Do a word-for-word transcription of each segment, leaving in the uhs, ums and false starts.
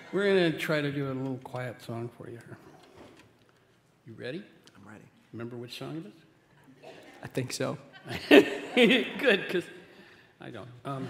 We're going to try to do a little quiet song for you. You ready? I'm ready. Remember which song it is? I think so. Good, because I don't. Um,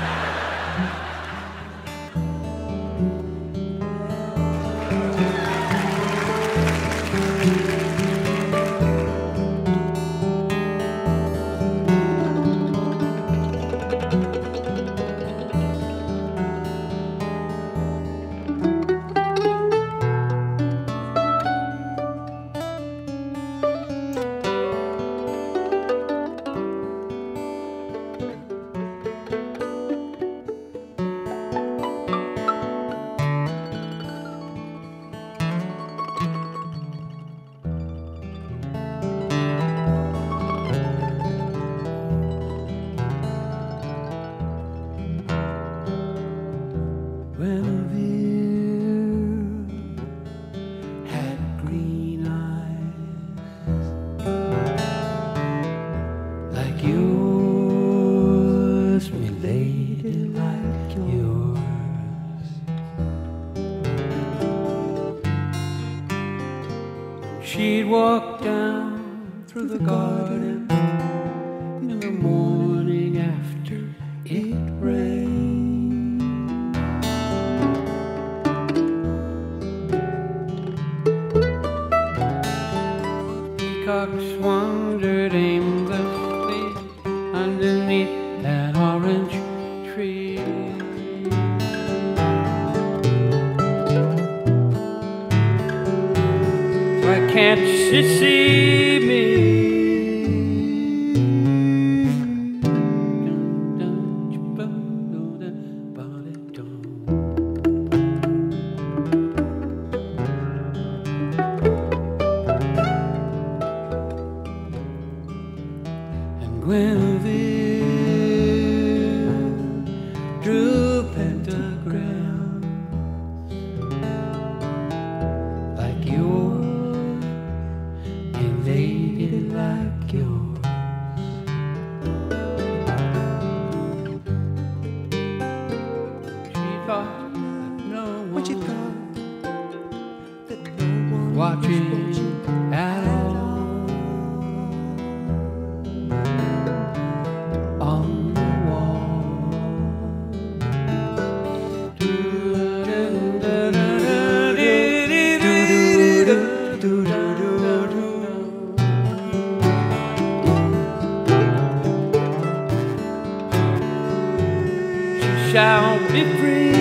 she'd walk down through the garden in the morning after it rained. Peacocks wandered aimlessly underneath that orange tree. Why can't she see me? And Guinevere drew pentagrams like yours, elated like yours. She thought that no one, She thought that no one was watching at all. On the wall. She shall be free.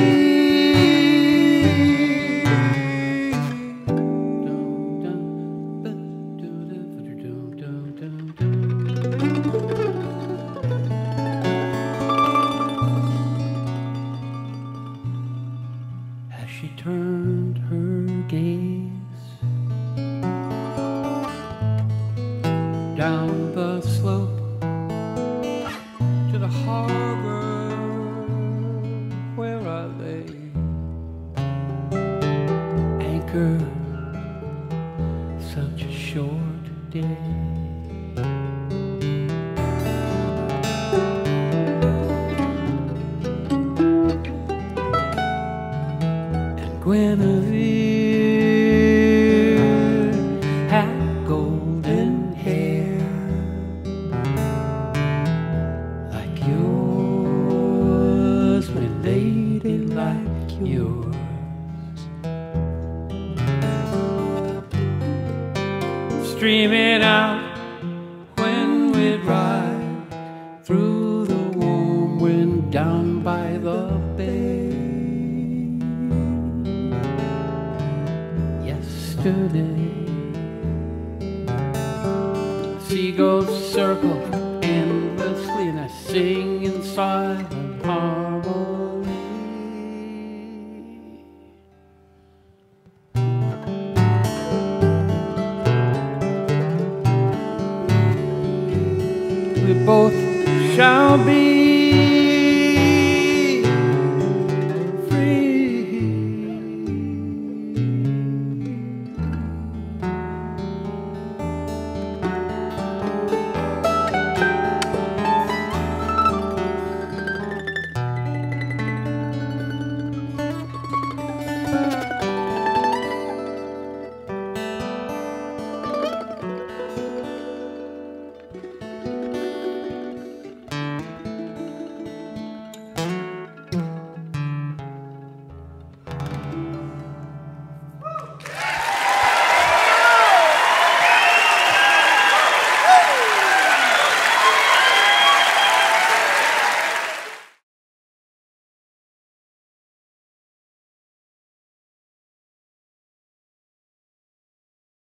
As she turned her gaze down the slope to the harbor where I lay anchored, such a short day. Guinevere had golden hair like yours, my lady, like yours, streaming out when we'd ride through the warm wind down by the bay. Yesterday, seagulls circle endlessly, and I sing in silent harmony. We both shall be